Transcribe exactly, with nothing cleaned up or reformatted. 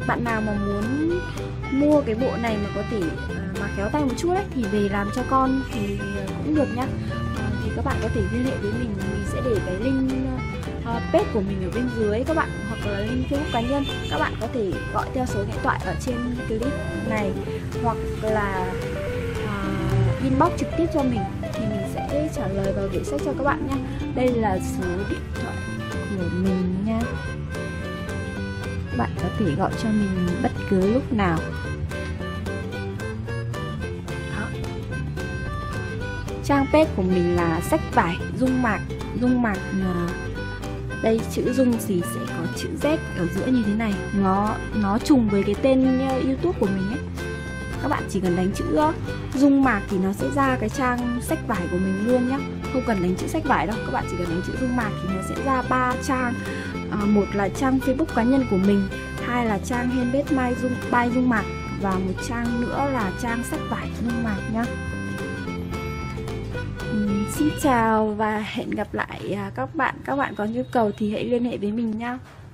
bạn nào mà muốn mua cái bộ này mà có thể uh, mà khéo tay một chút ấy, thì về làm cho con thì cũng được nhá. Uh, thì các bạn có thể liên hệ với mình, mình sẽ để cái link uh, page của mình ở bên dưới các bạn, hoặc là link Facebook cá nhân. Các bạn có thể gọi theo số điện thoại ở trên clip này, hoặc là uh, inbox trực tiếp cho mình thì mình sẽ trả lời và gửi sách cho các bạn nhé. Đây là số điện thoại của mình nha. Các bạn có thể gọi cho mình bất cứ lúc nào. Đó. Trang page của mình là sách vải dung mạc. Dung mạc đây chữ dung gì sẽ có chữ Z ở giữa như thế này, nó nó trùng với cái tên YouTube của mình ấy. Các bạn chỉ cần đánh chữ dung mạc thì nó sẽ ra cái trang sách vải của mình luôn nhá. Không cần đánh chữ sách vải đâu, các bạn chỉ cần đánh chữ dung mạc thì nó sẽ ra ba trang. À, một là trang Facebook cá nhân của mình, hai là trang handmade by dung, by dung mạc, và một trang nữa là trang sách vải dung mạc nhá. uhm, Xin chào và hẹn gặp lại các bạn. Các bạn có nhu cầu thì hãy liên hệ với mình nhá.